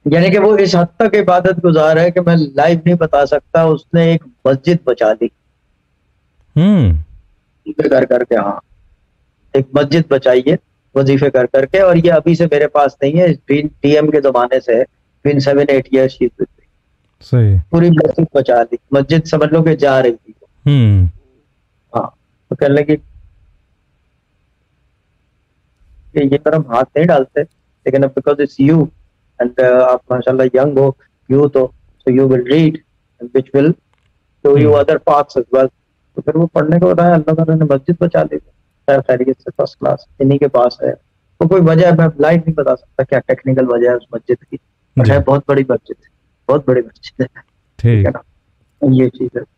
यानी कि वो इस हद तक इबादत गुजार है कि मैं लाइव नहीं बता सकता, उसने एक मस्जिद बचा ली हम्म। वजीफे कर करके। हाँ, एक मस्जिद बचाई है वजीफे कर करके, और ये अभी से मेरे पास नहीं है, डीएम के जमाने से है। बिन 7 8 ईयर सही। पूरी मस्जिद बचा ली, मस्जिद समझ लो कि जा रही थी। हम्म। हाँ, तो कहने लगी कि ये पर हम हाथ नहीं डालते, लेकिन अब बिकॉज इट्स यू एंड आप माशाल्लाह यंग हो, यूथ हो, so you will read which will show you hmm. Other paths as well. तो फिर वो पढ़ने को बताया, अल्लाह ताला ने मस्जिद बचा ली। खैर खैरियत से फर्स्ट क्लास इन्हीं के पास है। तो कोई वजह मैं लाइव नहीं बता सकता क्या टेक्निकल वजह है उस मस्जिद की, बट है जी। बहुत बड़ी मस्जिद है, बहुत बड़ी मस्जिद है। ठीक है ठीक। ना, ये चीज है।